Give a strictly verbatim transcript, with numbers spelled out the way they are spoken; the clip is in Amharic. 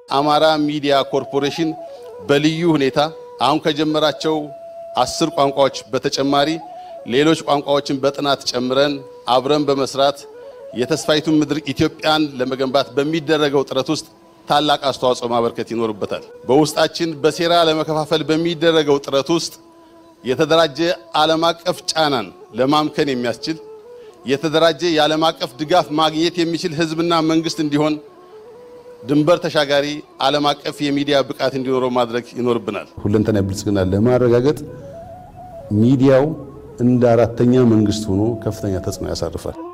አማራ ሚዲያ ኮርፖሬሽን በልዩ ሁኔታ አሁን ከጀመራቸው አስር ቋንቋዎች በተጨማሪ ሌሎች ቋንቋዎችን በጥናት ጨምረን አብረን በመስራት የተስፋይቱን ምድር ኢትዮጵያን ለመገንባት በሚደረገው ጥረት ውስጥ ታላቅ አስተዋጽኦ ማበርከት ይኖርበታል። በውስጣችን በሴራ ለመከፋፈል በሚደረገው ጥረት ውስጥ የተደራጀ ዓለም አቀፍ ጫናን ለማምከን የሚያስችል የተደራጀ የዓለም አቀፍ ድጋፍ ማግኘት የሚችል ህዝብና መንግስት እንዲሆን ድንበር ተሻጋሪ ዓለም አቀፍ የሚዲያ ብቃት እንዲኖረው ማድረግ ይኖርብናል። ሁለንተና ብልጽግና ለማረጋገጥ ሚዲያው እንደ አራተኛ መንግስት ሆኖ ከፍተኛ ተጽዕኖ ያሳርፋል።